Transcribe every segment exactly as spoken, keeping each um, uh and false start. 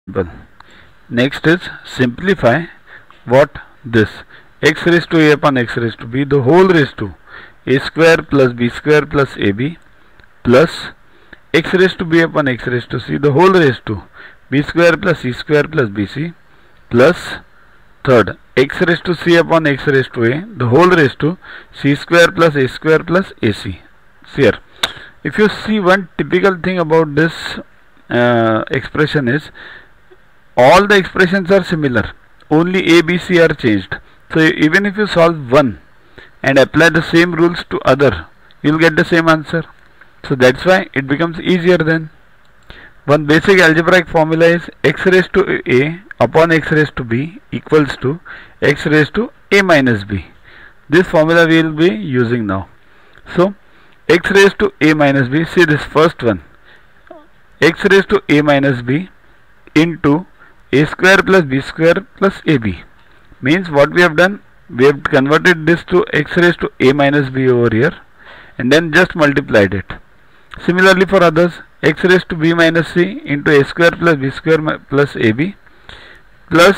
Next is simplify what this x raised to a upon x raised to b the whole raised to a square plus b square plus ab plus x raised to b upon x raised to c the whole raised to b square plus c square plus bc plus third x raised to c upon x raised to a the whole raised to c square plus a square plus ac. Here if you see, one typical thing about this uh, expression is all the expressions are similar, only a b c are changed. So even if you solve one and apply the same rules to other, you will get the same answer. So that's why it becomes easier then. One basic algebraic formula is x raised to a upon x raised to b equals to x raised to a minus b. This formula we will be using now. So x raised to a minus b, see this first one, x raised to a minus b into a square plus b square plus ab, means what we have done, we have converted this to x raised to a minus b over here and then just multiplied it. Similarly for others, x raised to b minus c into a square plus b square plus ab plus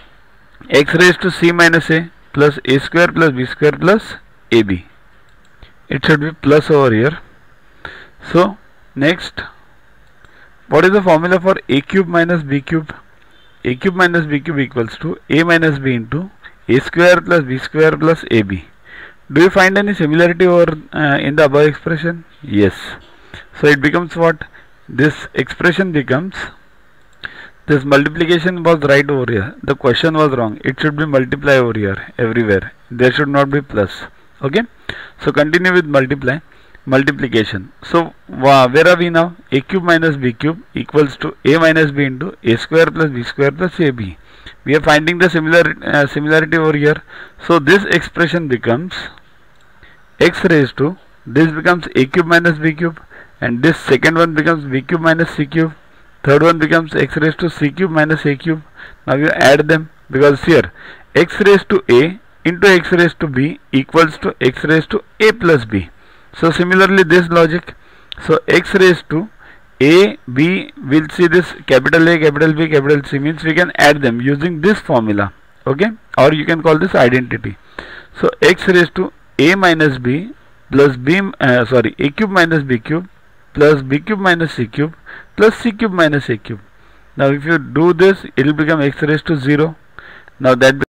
x raised to c minus a plus a square plus b square plus ab. It should be plus over here. So next, what is the formula for a cube minus b cube? A cube minus b cube equals to a minus b into a square plus b square plus ab. Do you find any similarity over uh, in the above expression? Yes. So it becomes what? This expression becomes, this multiplication was right over here, the question was wrong, it should be multiply over here everywhere, there should not be plus. Okay, so continue with multiply multiplication. So uh, where are we now? A cube minus b cube equals to a minus b into a square plus b square plus ab. We are finding the similar uh, similarity over here. So this expression becomes x raised to, this becomes a cube minus b cube, and this second one becomes b cube minus c cube, third one becomes x raised to c cube minus a cube. Now you add them, because here x raised to a into x raised to b equals to x raised to a plus b. So similarly this logic, so x raised to a, b, we'll see this capital A, capital B, capital C, means we can add them using this formula. Okay, or you can call this identity. So x raised to a minus b plus b, uh, sorry, a cube minus b cube plus b cube minus c cube plus c cube minus a cube. Now if you do this, it will become x raised to zero. Now that